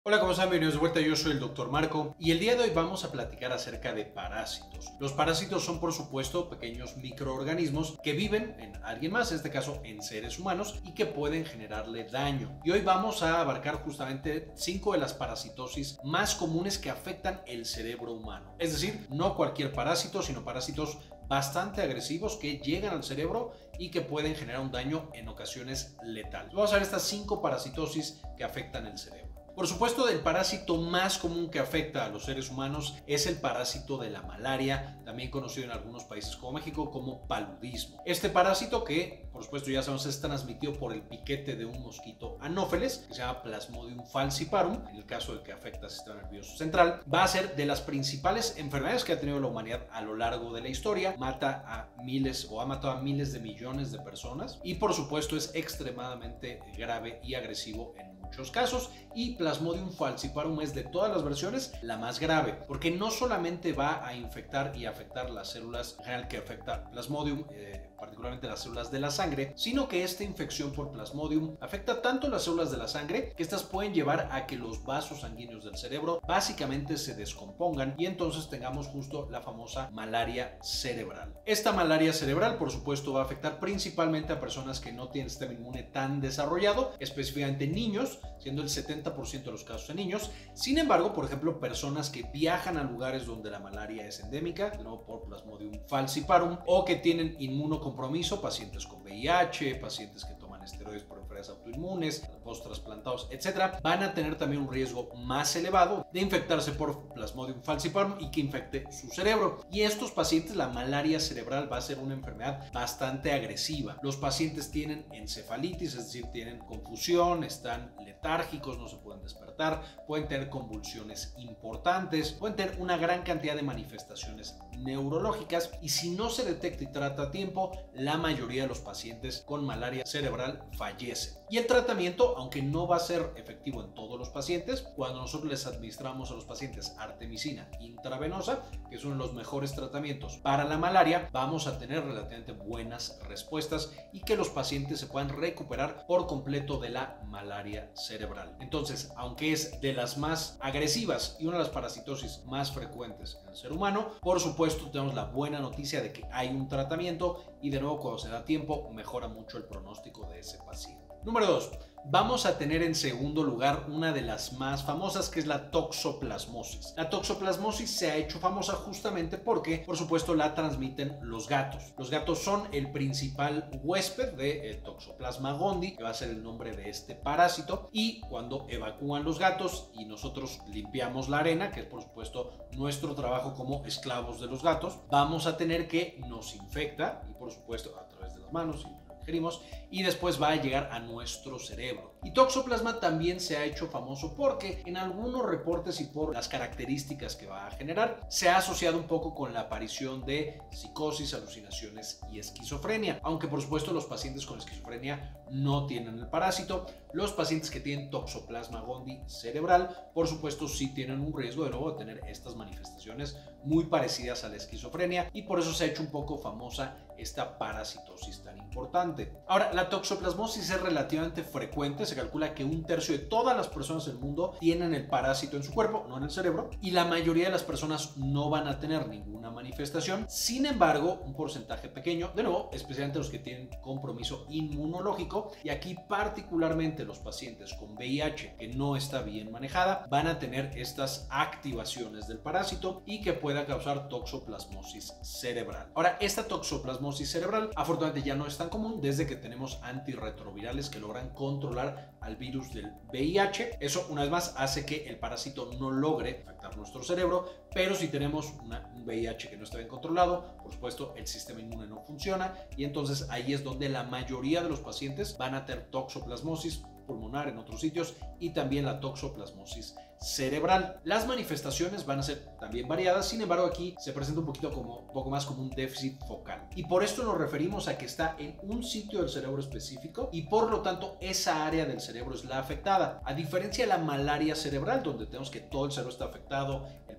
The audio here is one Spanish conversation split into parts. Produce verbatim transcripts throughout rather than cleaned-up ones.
Hola, ¿cómo están? Bienvenidos de vuelta, yo soy el doctor Marco y el día de hoy vamos a platicar acerca de parásitos. Los parásitos son, por supuesto, pequeños microorganismos que viven en alguien más, en este caso en seres humanos, y que pueden generarle daño. Y hoy vamos a abarcar justamente cinco de las parasitosis más comunes que afectan el cerebro humano. Es decir, no cualquier parásito, sino parásitos bastante agresivos que llegan al cerebro y que pueden generar un daño en ocasiones letales. Vamos a ver estas cinco parasitosis que afectan el cerebro. Por supuesto, el parásito más común que afecta a los seres humanos es el parásito de la malaria, también conocido en algunos países como México como paludismo. Este parásito, que por supuesto ya sabemos es transmitido por el piquete de un mosquito anófeles, que se llama Plasmodium falciparum, en el caso de que afecta al sistema nervioso central, va a ser de las principales enfermedades que ha tenido la humanidad a lo largo de la historia. Mata a miles o ha matado a miles de millones de personas y por supuesto es extremadamente grave y agresivo en muchos casos, y Plasmodium falciparum es de todas las versiones la más grave, porque no solamente va a infectar y afectar las células en general que afecta Plasmodium, eh, particularmente las células de la sangre, sino que esta infección por Plasmodium afecta tanto las células de la sangre que estas pueden llevar a que los vasos sanguíneos del cerebro básicamente se descompongan y entonces tengamos justo la famosa malaria cerebral. Esta malaria cerebral, por supuesto, va a afectar principalmente a personas que no tienen sistema inmune tan desarrollado, específicamente niños, siendo el setenta por ciento de los casos en niños. Sin embargo, por ejemplo, personas que viajan a lugares donde la malaria es endémica, de nuevo por Plasmodium falciparum, o que tienen inmunocompromiso, pacientes con V I H, pacientes que toman esteroides por enfermedades autoinmunes, post-trasplantados, etcétera, van a tener también un riesgo más elevado de infectarse por Plasmodium falciparum y que infecte su cerebro. Y estos pacientes, la malaria cerebral va a ser una enfermedad bastante agresiva. Los pacientes tienen encefalitis, es decir, tienen confusión, están letárgicos, no se pueden despertar, pueden tener convulsiones importantes, pueden tener una gran cantidad de manifestaciones neurológicas, y si no se detecta y trata a tiempo, la mayoría de los pacientes con malaria cerebral fallecen. Y el tratamiento, aunque no va a ser efectivo en todos los pacientes, cuando nosotros les administramos a los pacientes artemisina intravenosa, que es uno de los mejores tratamientos para la malaria, vamos a tener relativamente buenas respuestas y que los pacientes se puedan recuperar por completo de la malaria cerebral. Entonces, aunque es de las más agresivas y una de las parasitosis más frecuentes en el ser humano, por supuesto tenemos la buena noticia de que hay un tratamiento y de nuevo cuando se da tiempo mejora mucho el pronóstico de ese paciente. Número dos. Vamos a tener en segundo lugar una de las más famosas, que es la toxoplasmosis. La toxoplasmosis se ha hecho famosa justamente porque, por supuesto, la transmiten los gatos. Los gatos son el principal huésped de Toxoplasma gondii, que va a ser el nombre de este parásito, y cuando evacúan los gatos y nosotros limpiamos la arena, que es por supuesto nuestro trabajo como esclavos de los gatos, vamos a tener que nos infecta, y por supuesto a través de las manos y ingerimos, y después va a llegar a nuestro cerebro. Y Toxoplasma también se ha hecho famoso porque en algunos reportes y por las características que va a generar, se ha asociado un poco con la aparición de psicosis, alucinaciones y esquizofrenia, aunque por supuesto los pacientes con esquizofrenia no tienen el parásito. Los pacientes que tienen Toxoplasma gondii cerebral, por supuesto sí tienen un riesgo de nuevo de tener estas manifestaciones muy parecidas a la esquizofrenia, y por eso se ha hecho un poco famosa esta parasitosis tan importante. Ahora, la toxoplasmosis es relativamente frecuente, se calcula que un tercio de todas las personas del mundo tienen el parásito en su cuerpo, no en el cerebro, y la mayoría de las personas no van a tener ninguna manifestación. Sin embargo, un porcentaje pequeño, de nuevo, especialmente los que tienen compromiso inmunológico, y aquí particularmente los pacientes con V I H que no está bien manejada, van a tener estas activaciones del parásito y que pueda causar toxoplasmosis cerebral. Ahora, esta toxoplasmosis cerebral afortunadamente ya no es tan común desde que tenemos antirretrovirales que logran controlar al virus del V I H. Eso, una vez más, hace que el parásito no logre afectar nuestro cerebro, pero si tenemos una, un V I H que no está bien controlado, por supuesto el sistema inmune no funciona, y entonces ahí es donde la mayoría de los pacientes van a tener toxoplasmosis pulmonar en otros sitios y también la toxoplasmosis cerebral. Las manifestaciones van a ser también variadas, sin embargo aquí se presenta un poquito como un poco más como un déficit focal, y por esto nos referimos a que está en un sitio del cerebro específico y por lo tanto esa área del cerebro es la afectada, a diferencia de la malaria cerebral donde tenemos que todo el cerebro está afectado, el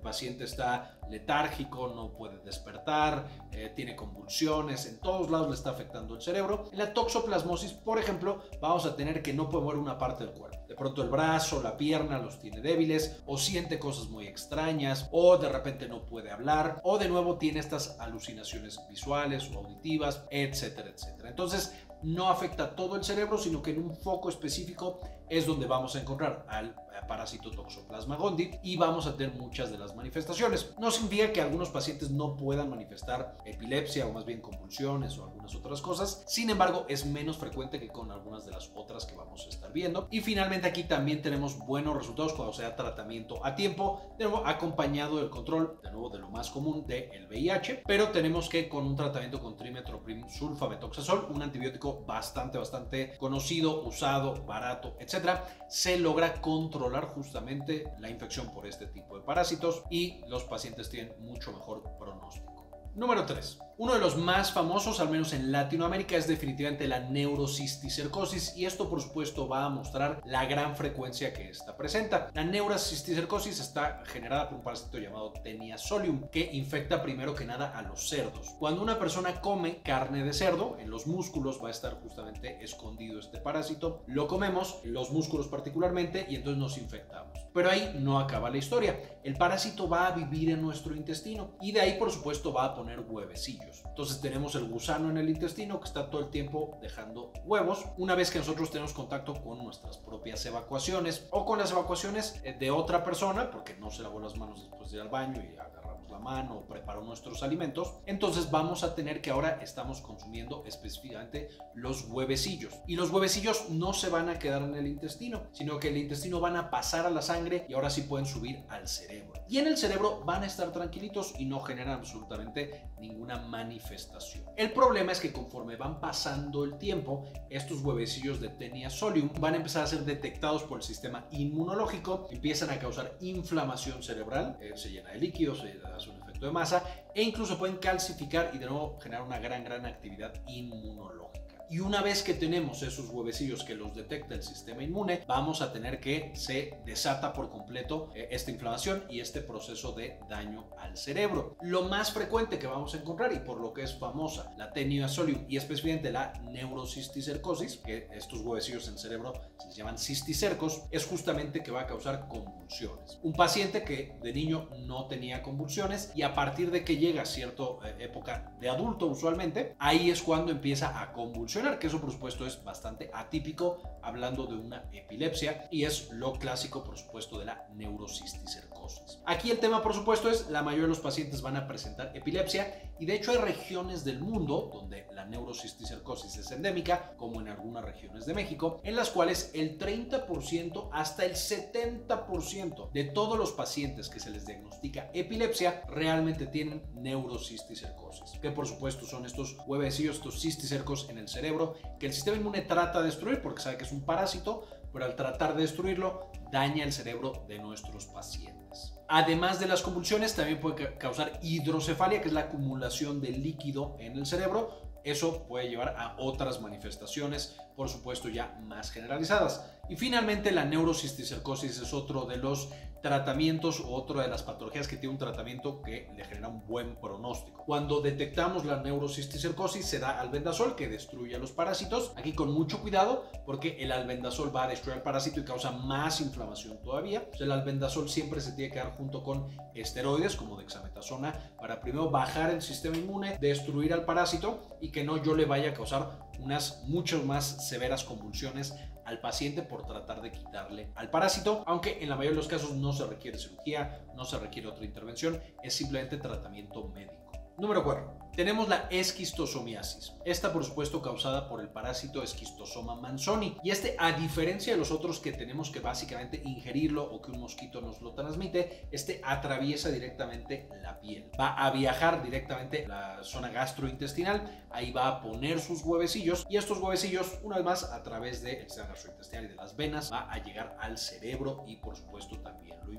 paciente está letárgico, no puede despertar, eh, tiene convulsiones, en todos lados le está afectando el cerebro. En la toxoplasmosis, por ejemplo, vamos a tener que no puede mover una parte del cuerpo. De pronto el brazo, la pierna los tiene débiles, o siente cosas muy extrañas, o de repente no puede hablar, o de nuevo tiene estas alucinaciones visuales o auditivas, etcétera, etcétera. Entonces, no afecta todo el cerebro, sino que en un foco específico es donde vamos a encontrar al parásito Toxoplasma gondii y vamos a tener muchas de las manifestaciones. No significa que algunos pacientes no puedan manifestar epilepsia o más bien convulsiones o algunas otras cosas. Sin embargo, es menos frecuente que con algunas de las otras que vamos a estar viendo. Y finalmente aquí también tenemos buenos resultados cuando se da tratamiento a tiempo, de nuevo acompañado del control, de nuevo de lo más común del V I H, pero tenemos que con un tratamiento con trimethoprim sulfamethoxazol, un antibiótico bastante, bastante conocido, usado, barato, etcétera, se logra controlar justamente la infección por este tipo de parásitos y los pacientes tienen mucho mejor pronóstico. Número tres. Uno de los más famosos, al menos en Latinoamérica, es definitivamente la neurocisticercosis, y esto por supuesto va a mostrar la gran frecuencia que esta presenta. La neurocisticercosis está generada por un parásito llamado Taenia solium, que infecta primero que nada a los cerdos. Cuando una persona come carne de cerdo, en los músculos va a estar justamente escondido este parásito, lo comemos, los músculos particularmente, y entonces nos infectamos. Pero ahí no acaba la historia. El parásito va a vivir en nuestro intestino y de ahí por supuesto va a poner huevecillos. Entonces tenemos el gusano en el intestino que está todo el tiempo dejando huevos. Una vez que nosotros tenemos contacto con nuestras propias evacuaciones o con las evacuaciones de otra persona, porque no se lavó las manos después de ir al baño y agarramos la mano o preparó nuestros alimentos, entonces vamos a tener que ahora estamos consumiendo específicamente los huevecillos. Y los huevecillos no se van a quedar en el intestino, sino que el intestino van a pasar a la sangre y ahora sí pueden subir al cerebro. Y en el cerebro van a estar tranquilitos y no generan absolutamente ninguna manifestación. El problema es que conforme van pasando el tiempo, estos huevecillos de Taenia solium van a empezar a ser detectados por el sistema inmunológico, empiezan a causar inflamación cerebral, eh, se llena de líquidos, se hace un efecto de masa e incluso pueden calcificar y de nuevo generar una gran, gran actividad inmunológica. Y una vez que tenemos esos huevecillos que los detecta el sistema inmune, vamos a tener que se desata por completo eh, esta inflamación y este proceso de daño al cerebro. Lo más frecuente que vamos a encontrar y por lo que es famosa la Taenia solium y específicamente la neurocisticercosis, que estos huevecillos en el cerebro se les llaman cisticercos, es justamente que va a causar convulsiones. Un paciente que de niño no tenía convulsiones y a partir de que llega a cierta eh, época de adulto usualmente, ahí es cuando empieza a convulsionar, que eso por supuesto es bastante atípico hablando de una epilepsia y es lo clásico por supuesto de la neurocisticercosis. Aquí el tema por supuesto es la mayoría de los pacientes van a presentar epilepsia y de hecho hay regiones del mundo donde la neurocisticercosis es endémica, como en algunas regiones de México, en las cuales el treinta por ciento hasta el setenta por ciento de todos los pacientes que se les diagnostica epilepsia realmente tienen neurocisticercosis, que por supuesto son estos huevecillos, estos cisticercos en el cerebro que el sistema inmune trata de destruir porque sabe que es un parásito, pero al tratar de destruirlo daña el cerebro de nuestros pacientes. Además de las convulsiones, también puede causar hidrocefalia, que es la acumulación de líquido en el cerebro. Eso puede llevar a otras manifestaciones, por supuesto ya más generalizadas. Y finalmente la neurocisticercosis es otro de los tratamientos o otra de las patologías que tiene un tratamiento que le genera un buen pronóstico. Cuando detectamos la neurocisticercosis se da albendazol que destruye a los parásitos. Aquí con mucho cuidado porque el albendazol va a destruir al parásito y causa más inflamación todavía. O sea, el albendazol siempre se tiene que dar junto con esteroides como dexametasona para primero bajar el sistema inmune, destruir al parásito y que no yo le vaya a causar unas mucho más severas convulsiones al paciente por tratar de quitarle al parásito, aunque en la mayoría de los casos no se requiere cirugía, no se requiere otra intervención, es simplemente tratamiento médico. Número cuatro. Tenemos la esquistosomiasis. Esta, por supuesto, causada por el parásito Schistosoma manzoni. Y este, a diferencia de los otros que tenemos que básicamente ingerirlo o que un mosquito nos lo transmite, este atraviesa directamente la piel. Va a viajar directamente a la zona gastrointestinal. Ahí va a poner sus huevecillos. Y estos huevecillos, una vez más, a través del sistema gastrointestinal y de las venas, va a llegar al cerebro y, por supuesto, también lo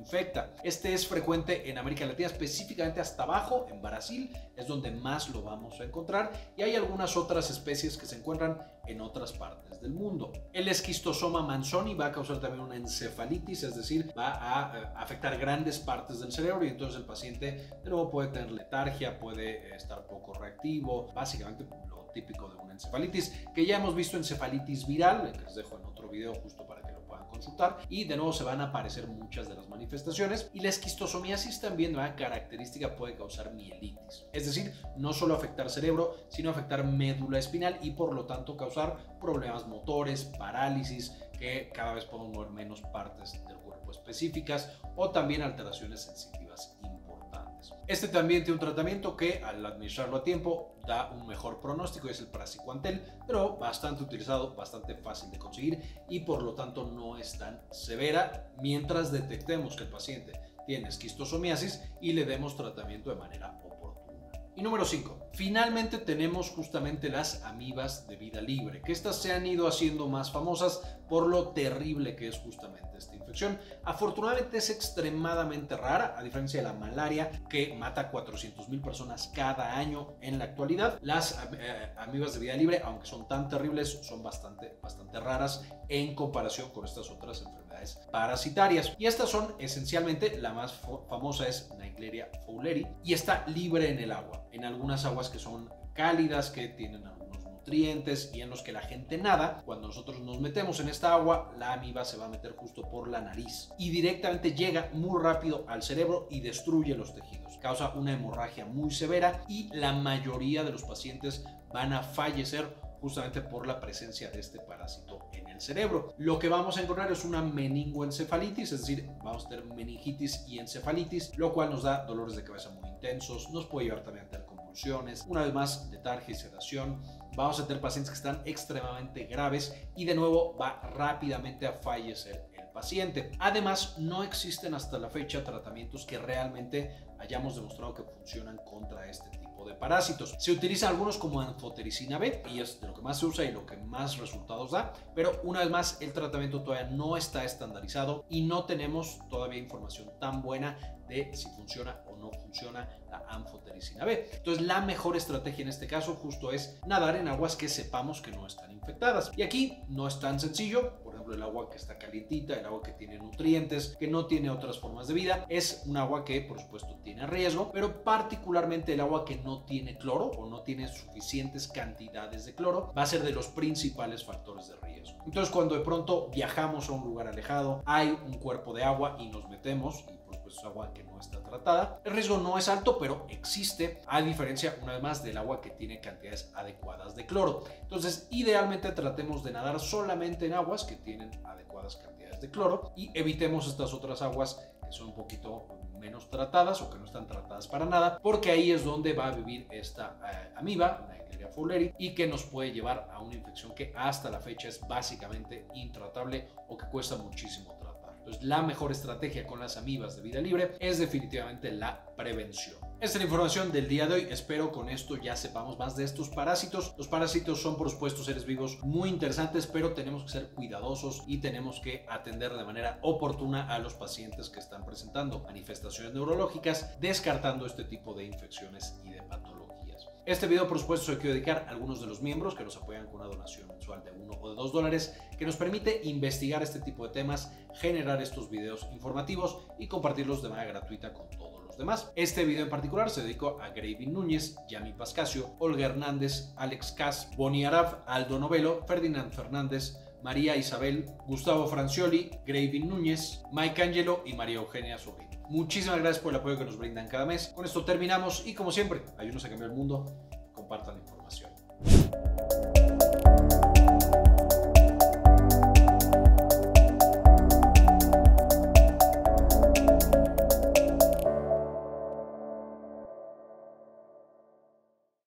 infecta. Este es frecuente en América Latina, específicamente hasta abajo, en Brasil, es donde más lo vamos a encontrar, y hay algunas otras especies que se encuentran en otras partes del mundo. El esquistosoma manzoni va a causar también una encefalitis, es decir, va a afectar grandes partes del cerebro y entonces el paciente de nuevo puede tener letargia, puede estar poco reactivo, básicamente lo típico de una encefalitis, que ya hemos visto encefalitis viral, que les dejo en otro video justo para que lo puedan consultar, y de nuevo se van a aparecer muchas de las manifestaciones. Y la esquistosomiasis también, una característica, puede causar mielitis, es decir, no solo afectar cerebro, sino afectar médula espinal y por lo tanto causar problemas motores, parálisis, que cada vez podemos mover menos partes del cuerpo específicas, o también alteraciones sensitivas importantes. Este también tiene un tratamiento que al administrarlo a tiempo da un mejor pronóstico, es el praziquantel, pero bastante utilizado, bastante fácil de conseguir y por lo tanto no es tan severa mientras detectemos que el paciente tiene esquistosomiasis y le demos tratamiento de manera oportuna. Y número cinco. Finalmente tenemos justamente las amibas de vida libre, que estas se han ido haciendo más famosas por lo terrible que es justamente esta infección. Afortunadamente es extremadamente rara, a diferencia de la malaria, que mata a cuatrocientas mil personas cada año en la actualidad. Las eh, amibas de vida libre, aunque son tan terribles, son bastante, bastante raras en comparación con estas otras enfermedades parasitarias. Y estas son esencialmente, la más famosa es Naegleria fowleri y está libre en el agua, en algunas aguas que son cálidas, que tienen algunos nutrientes y en los que la gente nada. Cuando nosotros nos metemos en esta agua, la amiba se va a meter justo por la nariz y directamente llega muy rápido al cerebro y destruye los tejidos. Causa una hemorragia muy severa y la mayoría de los pacientes van a fallecer justamente por la presencia de este parásito en el cerebro. Lo que vamos a encontrar es una meningoencefalitis, es decir, vamos a tener meningitis y encefalitis, lo cual nos da dolores de cabeza muy intensos, nos puede llevar también a tener convulsiones, una vez más letargia y sedación. Vamos a tener pacientes que están extremadamente graves y de nuevo va rápidamente a fallecer el paciente. Además, no existen hasta la fecha tratamientos que realmente hayamos demostrado que funcionan contra este tipo de parásitos. Se utilizan algunos como anfotericina B y es de lo que más se usa y lo que más resultados da, pero una vez más el tratamiento todavía no está estandarizado y no tenemos todavía información tan buena de si funciona o no funciona la anfotericina B. Entonces la mejor estrategia en este caso justo es nadar en aguas que sepamos que no están infectadas. Y aquí no es tan sencillo. Por ejemplo, el agua que está calientita, el agua que tiene nutrientes, que no tiene otras formas de vida, es un agua que por supuesto tiene riesgo, pero particularmente el agua que no tiene cloro o no tiene suficientes cantidades de cloro va a ser de los principales factores de riesgo. Entonces cuando de pronto viajamos a un lugar alejado, hay un cuerpo de agua y nos metemos, y por supuesto es agua que no está tratada, el riesgo no es alto, pero existe, a diferencia una vez más del agua que tiene cantidades adecuadas de cloro. Entonces idealmente tratemos de nadar solamente en aguas que tienen adecuadas cantidades de cloro y evitemos estas otras aguas que son un poquito menos tratadas o que no están tratadas para nada, porque ahí es donde va a vivir esta eh, amiba, Naegleria fowleri, y que nos puede llevar a una infección que hasta la fecha es básicamente intratable o que cuesta muchísimo tratar. Entonces, la mejor estrategia con las amibas de vida libre es definitivamente la prevención. Esta es la información del día de hoy. Espero con esto ya sepamos más de estos parásitos. Los parásitos son, por supuesto, seres vivos muy interesantes, pero tenemos que ser cuidadosos y tenemos que atender de manera oportuna a los pacientes que están presentando manifestaciones neurológicas, descartando este tipo de infecciones y de patologías. Este video, por supuesto, se lo quiero dedicar a algunos de los miembros que nos apoyan con una donación mensual de uno o de dos dólares, que nos permite investigar este tipo de temas, generar estos videos informativos y compartirlos de manera gratuita con todos los demás. Este video en particular se dedicó a Gravin Núñez, Yami Pascasio, Olga Hernández, Alex Cas, Bonnie Araf, Aldo Novelo, Ferdinand Fernández, María Isabel, Gustavo Francioli, Gravin Núñez, Mike Angelo y María Eugenia Sobrino. Muchísimas gracias por el apoyo que nos brindan cada mes. Con esto terminamos y como siempre, ayúdenos a cambiar el mundo, compartan la información.